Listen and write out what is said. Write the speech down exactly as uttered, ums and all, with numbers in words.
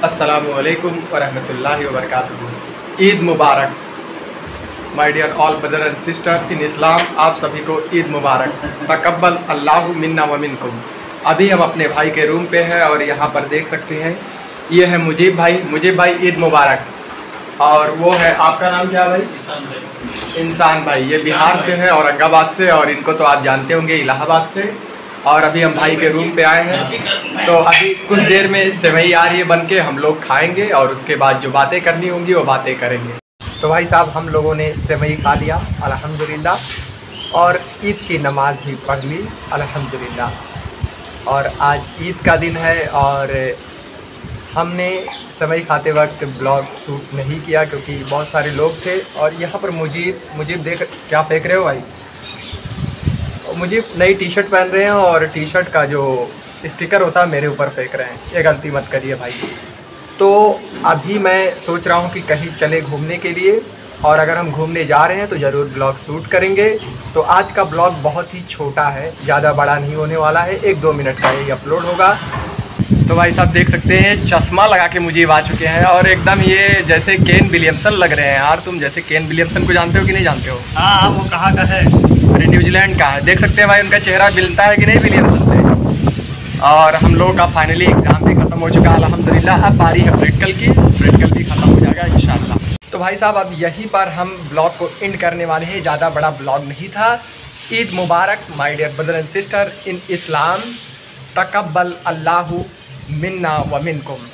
अस्सलामुअलैकुम वरहमतुल्लाहि वबरकातुहू। ईद मुबारक my dear all brother and sister in Islam. आप सभी को ईद मुबारक। तकब्बल अल्लाहु मिन्ना व मिनकुम। अभी हम अपने भाई के रूम पे हैं और यहाँ पर देख सकते हैं ये है मुजीब भाई। मुजीब भाई ईद मुबारक। और वो है, आपका नाम क्या भाई? इंसान भाई। इंसान भाई। ये बिहार से है, औरंगाबाद से, और इनको तो आप जानते होंगे इलाहाबाद से। और अभी हम भाई के रूम पे आए हैं, तो अभी कुछ देर में सेवई आ रही है बन के, हम लोग खाएंगे और उसके बाद जो बातें करनी होंगी वो बातें करेंगे। तो भाई साहब हम लोगों ने सेवई खा लिया अल्हम्दुलिल्लाह, और ईद की नमाज़ भी पढ़ ली अल्हम्दुलिल्लाह। और आज ईद का दिन है और हमने सेवई खाते वक्त ब्लॉग शूट नहीं किया क्योंकि बहुत सारे लोग थे। और यहाँ पर मुजीब मुजीब देख क्या फेंक रहे हो भाई? मुझे नई टी शर्ट पहन रहे हैं और टी शर्ट का जो स्टिकर होता है मेरे ऊपर फेंक रहे हैं। ये गलती मत करिए भाई। तो अभी मैं सोच रहा हूँ कि कहीं चले घूमने के लिए, और अगर हम घूमने जा रहे हैं तो ज़रूर ब्लॉग शूट करेंगे। तो आज का ब्लॉग बहुत ही छोटा है, ज़्यादा बड़ा नहीं होने वाला है, एक दो मिनट का ही अपलोड होगा। तो भाई साहब देख सकते हैं चश्मा लगा के मुझे आ चुके हैं और एकदम ये जैसे केन विलियमसन लग रहे हैं यार। तुम जैसे केन विलियमसन को जानते हो कि नहीं जानते हो? हाँ हाँ, वो कहाँ का है? अरे न्यूजीलैंड का है। देख सकते हैं भाई उनका चेहरा मिलता है कि नहीं विलियमसन से। और हम लोगों का फाइनली एग्ज़ाम भी ख़त्म हो चुका है अल्हम्दुलिल्लाह। अब बारी है प्रैक्टिकल की, प्रैक्टिकल भी ख़त्म हो जाएगा इंशाल्लाह। तो भाई साहब अब यहीं पर हम ब्लॉग को एंड करने वाले हैं। ज़्यादा बड़ा ब्लॉग नहीं था। ईद मुबारक my dear brother and sister in Islam. तकब्बल अल्लाहु मिन्ना व मिनकुम।